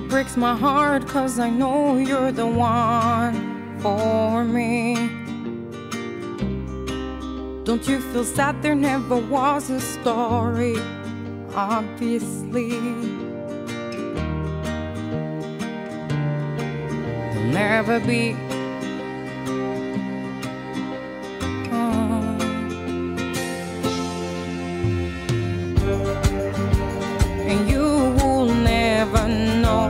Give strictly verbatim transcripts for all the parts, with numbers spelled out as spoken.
It breaks my heart 'cause I know you're the one for me. Don't you feel sad there never was a story? Obviously there'll never be. And you will never know.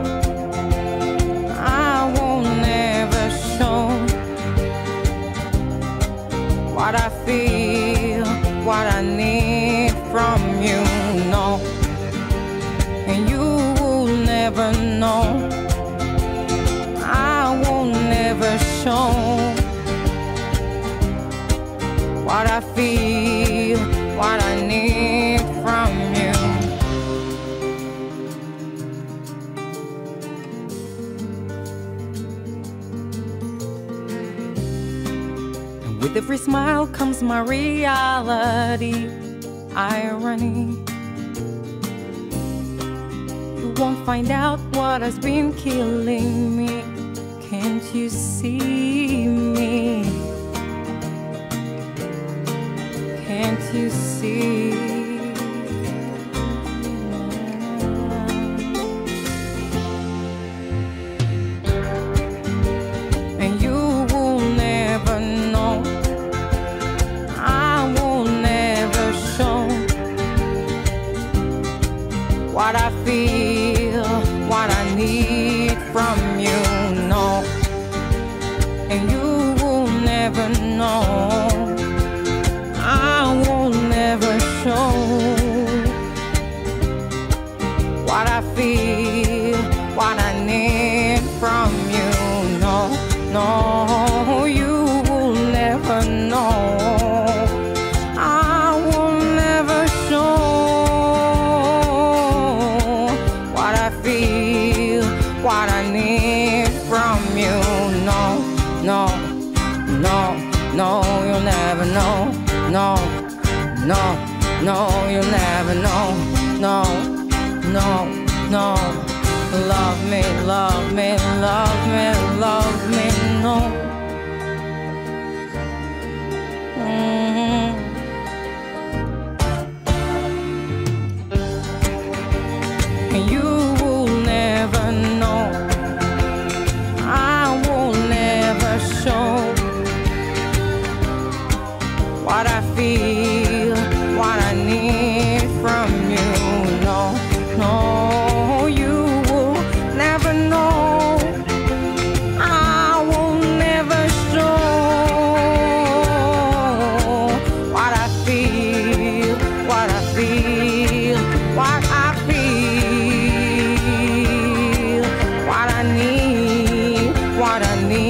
I won't never show what I feel, what I need from you, no. And you will never know. I won't never show what I feel, what I need from you. And with every smile comes my reality, irony. You won't find out what has been killing me. Can't you see me? Can't you see? And you will never know. I will never show what I feel, what I need from you, no. And you will never know. I will never show what I feel, what I need from you, no, no. You will never know. I will never show what I feel, what I need from you, no, no, no, no. You'll never know. No, no, no, you'll never know. No, no, no. Love me, love me, love me, love me, no. Mm-hmm. And you will never know. I will never show what I feel, what I need from you, no, no. You will never know. I will never show what I feel, what I feel, what I feel, what I need, what I need.